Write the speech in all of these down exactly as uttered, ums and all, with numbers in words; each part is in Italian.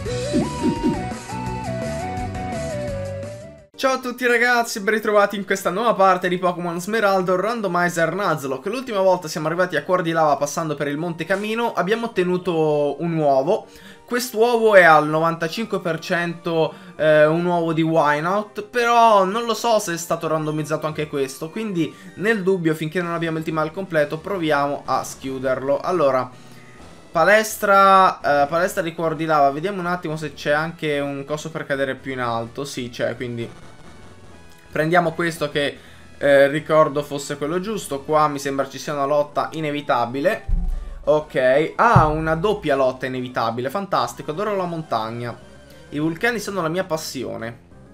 Ciao a tutti ragazzi, ben ritrovati in questa nuova parte di Pokémon Smeraldo Randomizer Nuzlocke. L'ultima volta siamo arrivati a Cuor di Lava passando per il Monte Camino, abbiamo ottenuto un uovo. Quest'uovo è al novantacinque per cento eh, un uovo di Wynaut, però non lo so se è stato randomizzato anche questo, quindi nel dubbio, finché non abbiamo il team al completo, proviamo a schiuderlo. Allora, palestra, eh, palestra di Cuor di Lava, vediamo un attimo se c'è anche un coso per cadere più in alto. Sì, c'è, quindi prendiamo questo che eh, ricordo fosse quello giusto. Qua mi sembra ci sia una lotta inevitabile. Ok, ah, una doppia lotta inevitabile, fantastico, adoro la montagna. I vulcani sono la mia passione.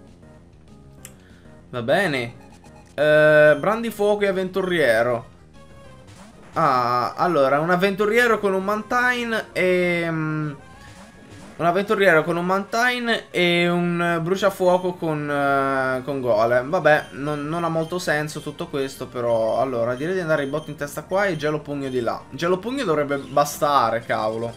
Va bene. eh, Brandifuoco e avventuriero. Ah, allora, un avventuriero con un Mantine e... Um, un avventuriero con un Mantine e un bruciafuoco con, uh, con Golem. Vabbè, non, non ha molto senso tutto questo, però... Allora, direi di andare in botte in testa qua e gelo pugno di là. Gelo pugno dovrebbe bastare, cavolo.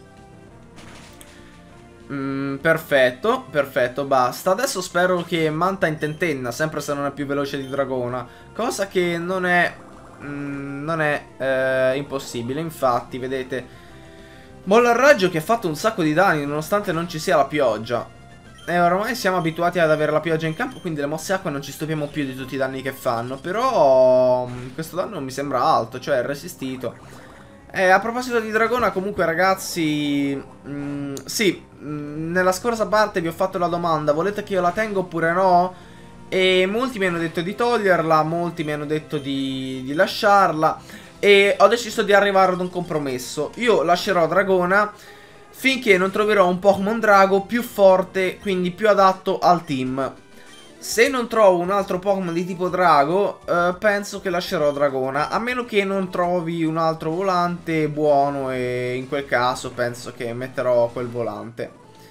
Mm, perfetto, perfetto, basta. Adesso spero che Mantine tentenna, sempre se non è più veloce di Dragona. Cosa che non è... Mm, non è eh, impossibile, infatti, vedete... Molla a raggio che ha fatto un sacco di danni nonostante non ci sia la pioggia. E ormai siamo abituati ad avere la pioggia in campo, quindi le mosse acqua non ci stupiamo più di tutti i danni che fanno. Però questo danno mi sembra alto, cioè è resistito. E a proposito di Dragona, comunque ragazzi, mh, sì, mh, nella scorsa parte vi ho fatto la domanda: volete che io la tenga oppure no? E molti mi hanno detto di toglierla, molti mi hanno detto di, di lasciarla. E ho deciso di arrivare ad un compromesso. Io lascerò Dragona finché non troverò un Pokémon Drago più forte, quindi più adatto al team. Se non trovo un altro Pokémon di tipo Drago, eh, penso che lascerò Dragona. A meno che non trovi un altro volante buono, e in quel caso penso che metterò quel volante.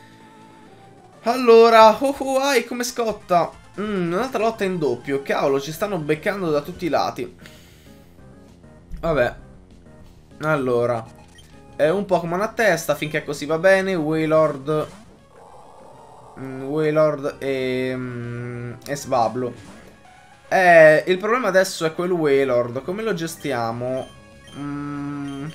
Allora, oh oh, ai, come scotta. Mm, un'altra lotta in doppio. Cavolo, ci stanno beccando da tutti i lati. Vabbè. Allora, è un Pokémon a testa, finché così va bene. Wailord, mm, Wailord e, mm, e Swablu. Eh, il problema adesso è quel Wailord. Come lo gestiamo? Mm,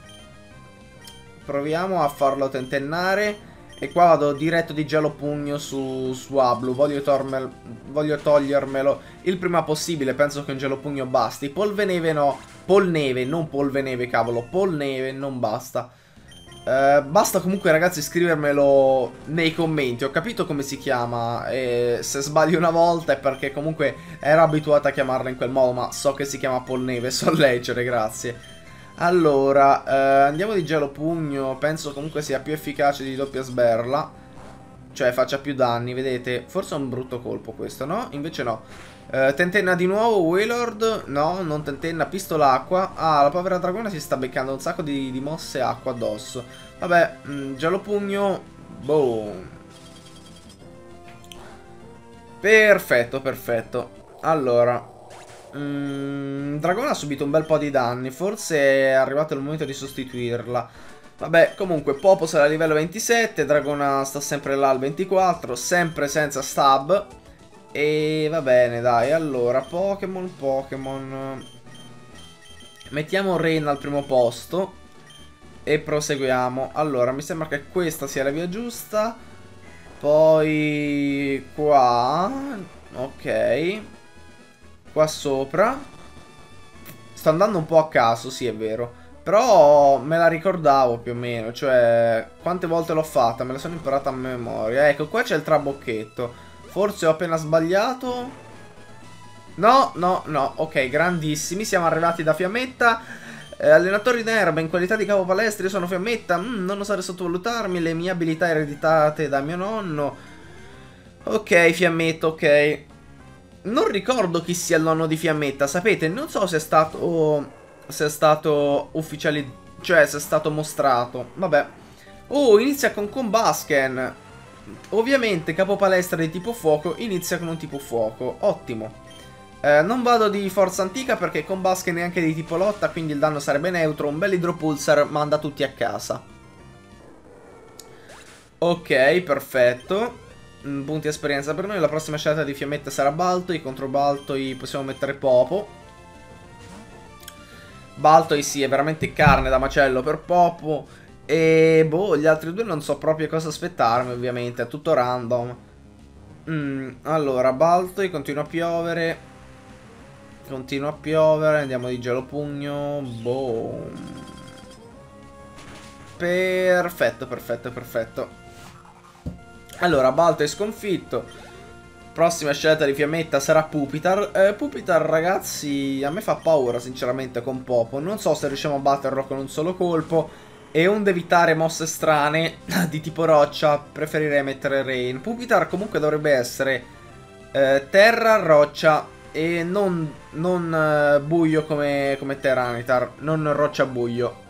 proviamo a farlo tentennare. E qua vado diretto di gelo pugno su Swablu. Voglio, voglio togliermelo il prima possibile. Penso che un gelo pugno basti. Polveneve no. Polneve, non polveneve, cavolo. Polneve non basta. eh, Basta comunque ragazzi scrivermelo nei commenti. Ho capito come si chiama. E se sbaglio una volta è perché comunque ero abituato a chiamarla in quel modo. Ma so che si chiama Polneve. So leggere, grazie. Allora, eh, andiamo di gelo pugno. Penso comunque sia più efficace di doppia sberla. Cioè faccia più danni, vedete. Forse è un brutto colpo questo, no? Invece no. eh, Tentenna di nuovo, Wailord. No, non tentenna, pistola acqua. Ah, la povera dragona si sta beccando un sacco di, di mosse acqua addosso. Vabbè, mh, gelo pugno. Boom. Perfetto, perfetto. Allora, Mm, Dragona ha subito un bel po' di danni. Forse è arrivato il momento di sostituirla. Vabbè, comunque Popo sarà a livello ventisette. Dragona sta sempre là al ventiquattro. Sempre senza stab. E va bene, dai. Allora, Pokémon, Pokémon. Mettiamo Rain al primo posto e proseguiamo. Allora, mi sembra che questa sia la via giusta. Poi qua. Ok. Qua sopra. Sto andando un po' a caso, sì è vero. Però me la ricordavo più o meno. Cioè, quante volte l'ho fatta, me la sono imparata a memoria. Ecco, qua c'è il trabocchetto. Forse ho appena sbagliato. No, no, no. Ok, grandissimi. Siamo arrivati da Fiammetta. eh, Allenatori d'erba, in qualità di capo palestra io sono Fiammetta. mm, Non osare sottovalutarmi le mie abilità ereditate da mio nonno. Ok, Fiammetta, ok. Non ricordo chi sia il nonno di Fiammetta, sapete? Non so se è stato... Se è stato ufficializzato... Cioè, se è stato mostrato. Vabbè. Oh, inizia con Combusken. Ovviamente, capo palestra di tipo fuoco inizia con un tipo fuoco. Ottimo. Eh, non vado di forza antica perché Combusken è anche di tipo lotta, quindi il danno sarebbe neutro. Un bel idropulsar manda tutti a casa. Ok, perfetto. Mm, punti esperienza per noi. La prossima scelta di Fiammetta sarà Baltoi. Contro Baltoi possiamo mettere Popo. Baltoi sì, è veramente carne da macello per Popo. E boh, gli altri due non so proprio cosa aspettarmi, ovviamente. È tutto random. Mm, allora, Baltoi, continua a piovere. Continua a piovere. Andiamo di gelo pugno. Boom. Perfetto, perfetto, perfetto. Allora, Balto è sconfitto. Prossima scelta di Fiammetta sarà Pupitar. eh, Pupitar, ragazzi, a me fa paura sinceramente con Popo. Non so se riusciamo a batterlo con un solo colpo. E onde evitare mosse strane di tipo roccia, preferirei mettere Rain. Pupitar comunque dovrebbe essere eh, terra, roccia e non, non eh, buio come, come Terranitar. Non roccia buio.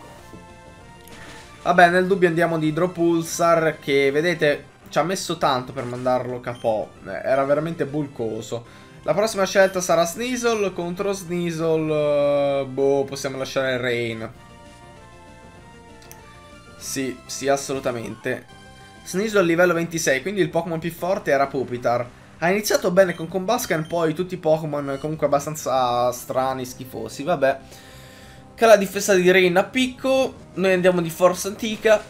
Vabbè, nel dubbio andiamo di Hydropulsar, che vedete ci ha messo tanto per mandarlo K O. Era veramente bulcoso. La prossima scelta sarà Sneasel. Contro Sneasel, uh, boh, possiamo lasciare Rain. Sì, sì, assolutamente. Sneasel livello ventisei, quindi il Pokémon più forte era Pupitar. Ha iniziato bene con Combusken, poi tutti i Pokémon comunque abbastanza strani, schifosi, vabbè. Cala la difesa di Rain a picco. Noi andiamo di Forza Antica.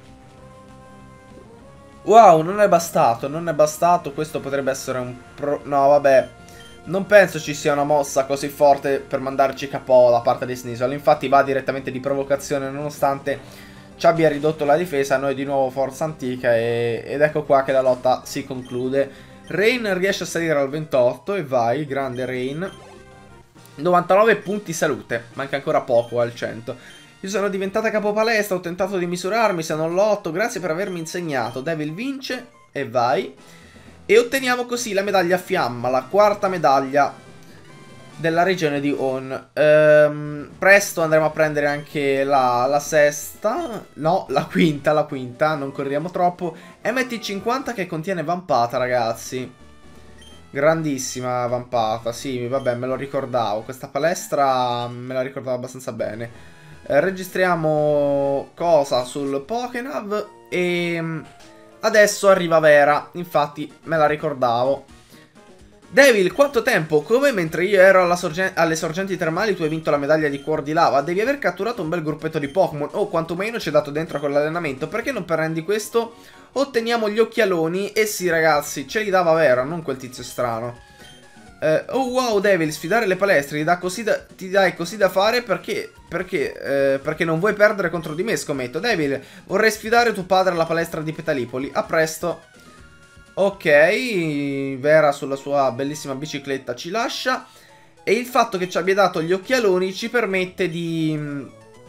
Wow, non è bastato, non è bastato. Questo potrebbe essere un pro... No, vabbè. Non penso ci sia una mossa così forte per mandarci K O da parte di Sneasel. Infatti va direttamente di provocazione, nonostante ci abbia ridotto la difesa. Noi di nuovo Forza Antica e... ed ecco qua che la lotta si conclude. Rain riesce a salire al ventotto e vai, grande Rain. novantanove punti salute, manca ancora poco al cento. Io sono diventata capo palestra, ho tentato di misurarmi, se non lotto, grazie per avermi insegnato. Devil vince e vai. E otteniamo così la medaglia fiamma, la quarta medaglia della regione di On. Ehm, presto andremo a prendere anche la, la sesta, no, la quinta, la quinta, non corriamo troppo. M T cinquanta che contiene vampata, ragazzi. Grandissima vampata, sì, vabbè, me lo ricordavo. Questa palestra me la ricordavo abbastanza bene. Eh, registriamo cosa sul Pokénav e adesso arriva Vera, infatti me la ricordavo. Devil, quanto tempo? Come mentre io ero alla sorgen alle sorgenti termali tu hai vinto la medaglia di cuor di lava? Devi aver catturato un bel gruppetto di Pokémon o quantomeno ci hai dato dentro con l'allenamento. Perché non prendi questo? Otteniamo gli occhialoni e sì ragazzi, ce li dava Vera, non quel tizio strano. eh, Oh wow Devil, sfidare le palestre ti, dà così da, ti dai così da fare perché? Perché? Eh, perché non vuoi perdere contro di me, scommetto. Devil, vorrei sfidare tuo padre alla palestra di Petalipoli. A presto. Ok, Vera sulla sua bellissima bicicletta ci lascia. E il fatto che ci abbia dato gli occhialoni ci permette di...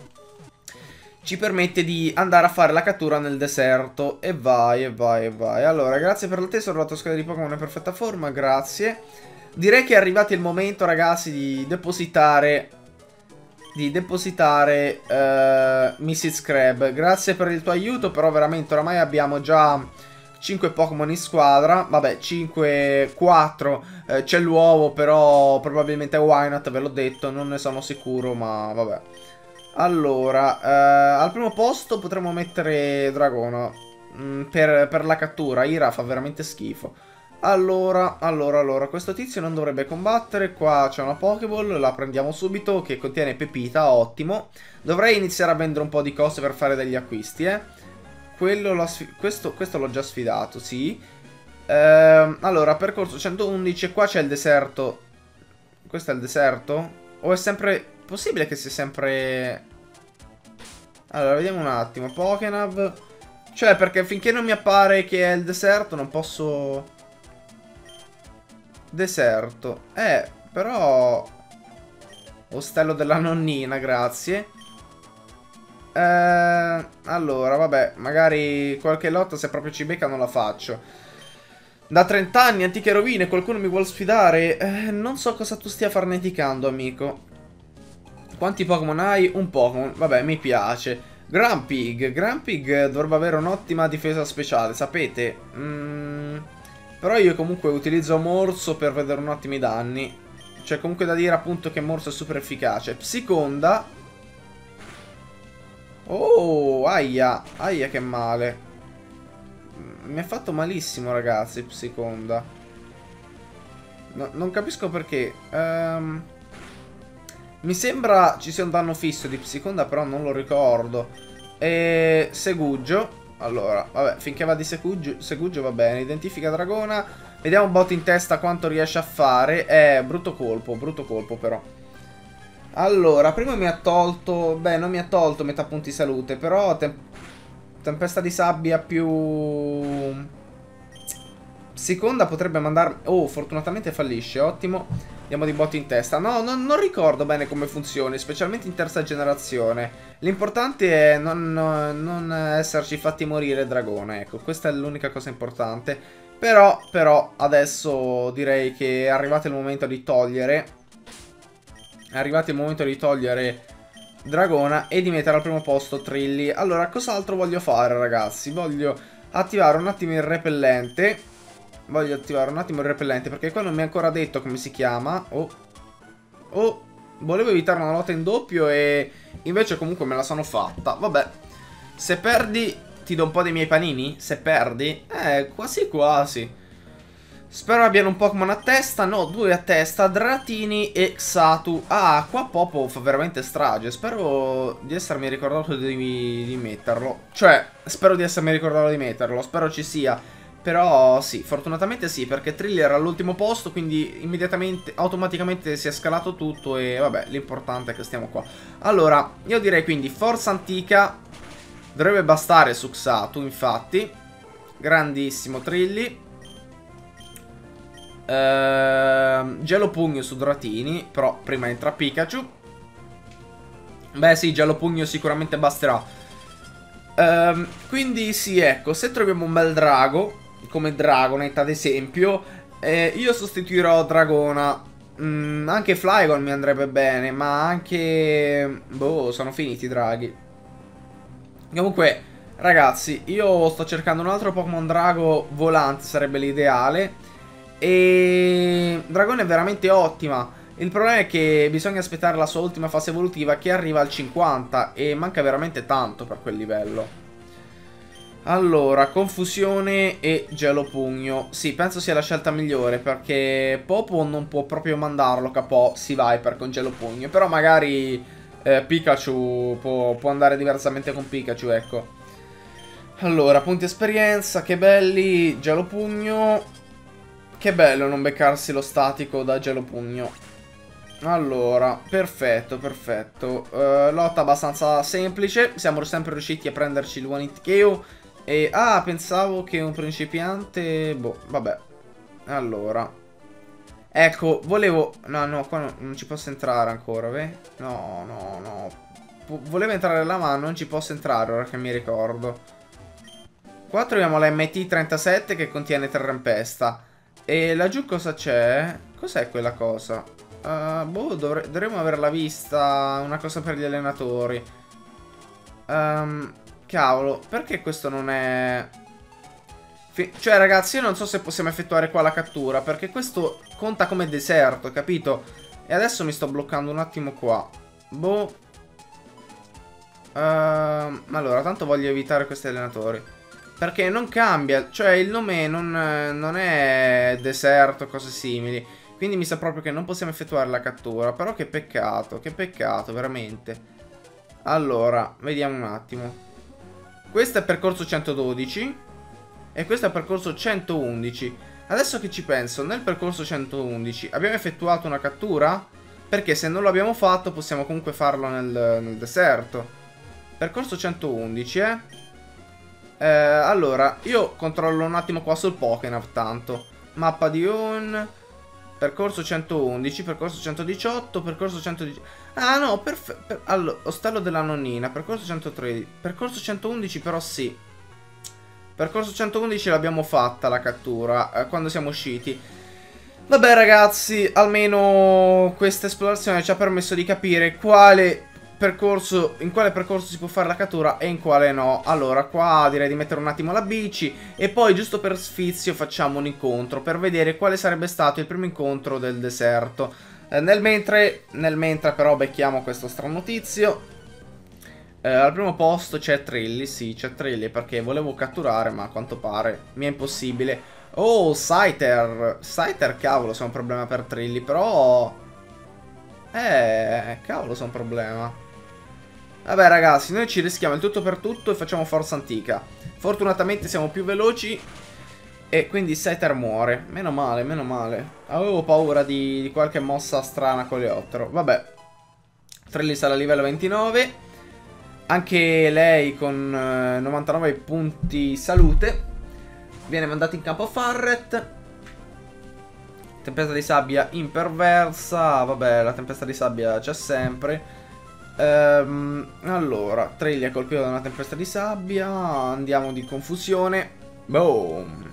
Ci permette di andare a fare la cattura nel deserto. E vai, e vai, e vai. Allora, grazie per la tesoro, la tua scheda di Pokémon è in perfetta forma, grazie. Direi che è arrivato il momento, ragazzi, di depositare... Di depositare uh, missus Crab. Grazie per il tuo aiuto, però veramente oramai abbiamo già cinque Pokémon in squadra. Vabbè, cinque, quattro. Eh, c'è l'uovo, però probabilmente è Wynaut, ve l'ho detto, non ne sono sicuro, ma vabbè. Allora, eh, al primo posto potremmo mettere Dragono mh, per, per la cattura. Ira fa veramente schifo. Allora, allora, allora, questo tizio non dovrebbe combattere. Qua c'è una Pokéball, la prendiamo subito, che contiene Pepita, ottimo. Dovrei iniziare a vendere un po' di cose per fare degli acquisti, eh. Quello questo questo l'ho già sfidato, sì. Ehm, allora, percorso centoundici, qua c'è il deserto. Questo è il deserto? O è sempre... possibile che sia sempre... Allora, vediamo un attimo. Pokénav. Cioè, perché finché non mi appare che è il deserto non posso... Deserto. Eh, però... Ostello della nonnina, grazie. Eh, allora, vabbè, magari qualche lotta se proprio ci becca non la faccio. Da trenta anni, antiche rovine, qualcuno mi vuole sfidare? Eh, non so cosa tu stia farneticando, amico. Quanti Pokémon hai? Un Pokémon, vabbè, mi piace. Grumpig, Grumpig dovrebbe avere un'ottima difesa speciale, sapete? Mm, però io comunque utilizzo Morso per vedere un attimo i danni. C'è comunque da dire appunto che Morso è super efficace. Psiconda. Oh, aia, aia che male. mi ha fatto malissimo, ragazzi, Psiconda. No, non capisco perché. Um, mi sembra ci sia un danno fisso di Psiconda, però non lo ricordo. E Segugio. Allora, vabbè, finché va di Segugio, Segugio va bene. Identifica Dragona. Vediamo un bot in testa quanto riesce a fare. È brutto colpo, brutto colpo però. Allora, prima mi ha tolto... Beh, non mi ha tolto metà punti salute, però... Tem tempesta di sabbia più... Seconda potrebbe mandarmi... Oh, fortunatamente fallisce, ottimo. Andiamo di botte in testa. No, no, non ricordo bene come funzioni, specialmente in terza generazione. L'importante è non, non esserci fatti morire Dragone, ecco. Questa è l'unica cosa importante. Però, però, adesso direi che è arrivato il momento di togliere... È arrivato il momento di togliere Dragona e di mettere al primo posto Trilli. Allora, cos'altro voglio fare, ragazzi? Voglio attivare un attimo il repellente... Voglio attivare un attimo il repellente perché qua non mi ha ancora detto come si chiama. Oh, oh, volevo evitare una lotta in doppio e invece comunque me la sono fatta. Vabbè, se perdi ti do un po' dei miei panini? Se perdi? Eh, quasi quasi. Spero abbiano un Pokémon a testa. No, due a testa, Dratini e Xatu. Ah, qua Popo fa veramente strage. Spero di essermi ricordato di, di metterlo. Cioè, spero di essermi ricordato di metterlo. Spero ci sia. Però sì, fortunatamente sì, perché Trilli era all'ultimo posto, quindi immediatamente, automaticamente si è scalato tutto e vabbè, l'importante è che stiamo qua. Allora, io direi quindi Forza Antica dovrebbe bastare su Xatu, infatti. Grandissimo Trilli. Ehm, Gelo Pugno su Dratini, però prima entra Pikachu. Beh sì, Gelo Pugno sicuramente basterà. Ehm, quindi sì, ecco, se troviamo un bel drago... come Dragonite ad esempio, eh, io sostituirò Dragona. mm, Anche Flygon mi andrebbe bene, ma anche... boh, sono finiti i draghi. Comunque, ragazzi, io sto cercando un altro Pokémon Drago volante, sarebbe l'ideale. E... Dragone è veramente ottima. Il problema è che bisogna aspettare la sua ultima fase evolutiva che arriva al cinquanta e manca veramente tanto per quel livello. Allora, Confusione e Gelo Pugno. Sì, penso sia la scelta migliore perché Popo non può proprio mandarlo capo si Viper con Gelo Pugno. Però magari eh, Pikachu può, può andare diversamente con Pikachu, ecco. Allora, punti esperienza, che belli. Gelo Pugno. Che bello non beccarsi lo statico da Gelo Pugno. Allora, perfetto, perfetto. uh, Lotta abbastanza semplice. Siamo sempre riusciti a prenderci il One Hit K O. E, ah, pensavo che un principiante... Boh, vabbè. Allora. Ecco, volevo... No, no, qua no, non ci posso entrare ancora, beh? No, no, no. Volevo entrare là, ma non ci posso entrare, ora che mi ricordo. Qua troviamo la M T trentasette che contiene Terrampesta. E laggiù cosa c'è? Cos'è quella cosa? Uh, boh, dovre dovremmo averla vista. Una cosa per gli allenatori. Ehm... Um, Cavolo, perché questo non è... Fi cioè ragazzi, io non so se possiamo effettuare qua la cattura, perché questo conta come deserto, capito? E adesso mi sto bloccando un attimo qua. Boh. uh, Allora, tanto voglio evitare questi allenatori, perché non cambia. Cioè il nome non, non è deserto, cose simili. Quindi mi sa proprio che non possiamo effettuare la cattura. Però che peccato, che peccato, veramente. Allora, vediamo un attimo. Questo è percorso centododici e questo è percorso centoundici. Adesso che ci penso, nel percorso centoundici abbiamo effettuato una cattura? Perché se non l'abbiamo fatto possiamo comunque farlo nel, nel deserto. Percorso centoundici, eh? eh Allora, io controllo un attimo qua sul Pokénav tanto. Mappa di On... Percorso centoundici, percorso centodiciotto, percorso centodiciotto. Ah no, perfetto. Per allora, Ostello della nonnina, percorso centotredici. Percorso centoundici però sì. Percorso centoundici l'abbiamo fatta la cattura eh, quando siamo usciti. Vabbè ragazzi, almeno questa esplorazione ci ha permesso di capire quale percorso, in quale percorso si può fare la cattura e in quale no. Allora qua direi di mettere un attimo la bici e poi giusto per sfizio facciamo un incontro per vedere quale sarebbe stato il primo incontro del deserto. eh, nel, mentre, nel mentre però becchiamo questo stranotizio. Eh, al primo posto c'è Trilli, sì, c'è Trilli perché volevo catturare, ma a quanto pare mi è impossibile. Oh, Scyther. Scyther, cavolo, se è un problema per Trilli, però... Eh, cavolo, se è un problema. Vabbè, ragazzi, noi ci rischiamo il tutto per tutto e facciamo forza antica. Fortunatamente siamo più veloci e quindi Scyther muore. Meno male, meno male. Avevo paura di, di qualche mossa strana con Coleottero. Vabbè. Trilli sarà a livello ventinove. Anche lei con eh, novantanove punti salute. Viene mandato in campo Farret. Tempesta di sabbia imperversa. Vabbè, la tempesta di sabbia c'è sempre. ehm, Allora, Trilli è colpito da una tempesta di sabbia. Andiamo di confusione. Boom.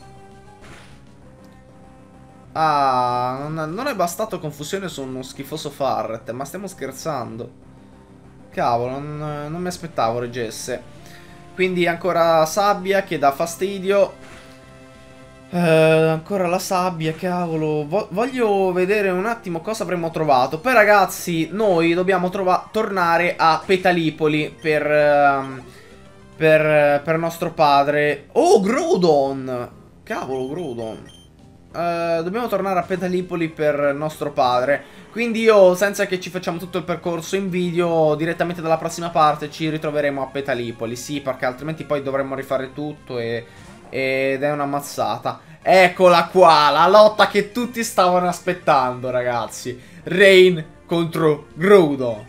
Ah, non, non è bastato confusione su uno schifoso Farret. Ma stiamo scherzando. Cavolo, non, non mi aspettavo reggesse. Quindi ancora sabbia che dà fastidio. eh, Ancora la sabbia, cavolo. Vo Voglio vedere un attimo cosa avremmo trovato. Poi ragazzi, noi dobbiamo tornare a Petalipoli per, uh, per, per nostro padre. Oh, Groudon. Cavolo, Groudon. Uh, dobbiamo tornare a Petalipoli per nostro padre. Quindi io, senza che ci facciamo tutto il percorso in video, direttamente dalla prossima parte ci ritroveremo a Petalipoli. Sì, perché altrimenti poi dovremmo rifare tutto e, ed è una mazzata. Eccola qua, la lotta che tutti stavano aspettando, ragazzi. Rain contro Groudon.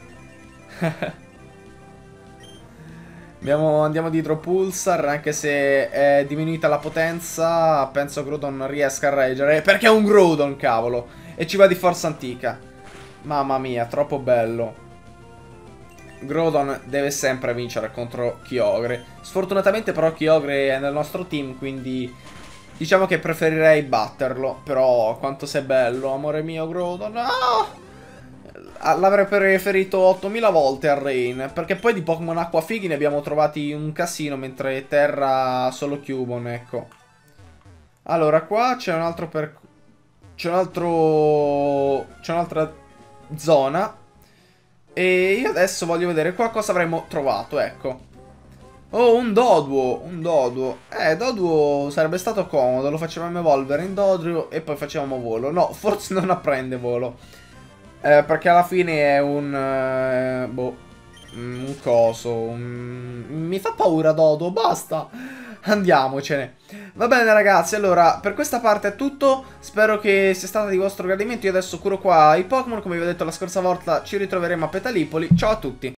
Abbiamo, andiamo dietro Pulsar, anche se è diminuita la potenza, penso Groudon non riesca a reggere, perché è un Groudon, cavolo, e ci va di forza antica. Mamma mia, troppo bello. Groudon deve sempre vincere contro Kyogre. Sfortunatamente però Kyogre è nel nostro team, quindi diciamo che preferirei batterlo. Però quanto sei bello, amore mio Groudon. Ah! L'avrei preferito ottomila volte a Rain, perché poi di Pokémon acquafighi ne abbiamo trovati un casino, mentre terra solo Cubone, ecco. Allora, qua c'è un altro per... C'è un altro... C'è un'altra zona. E io adesso voglio vedere qua cosa avremmo trovato, ecco. Oh, un Doduo, un Doduo. Eh, Doduo sarebbe stato comodo, lo facevamo evolvere in Dodrio e poi facevamo volo. No, forse non apprende volo. Eh, perché alla fine è un... Eh, boh, un coso, un... Mi fa paura Doduo, basta. Andiamocene. Va bene ragazzi, allora per questa parte è tutto. Spero che sia stata di vostro gradimento. Io adesso curo qua i Pokémon. Come vi ho detto la scorsa volta, ci ritroveremo a Petalipoli. Ciao a tutti.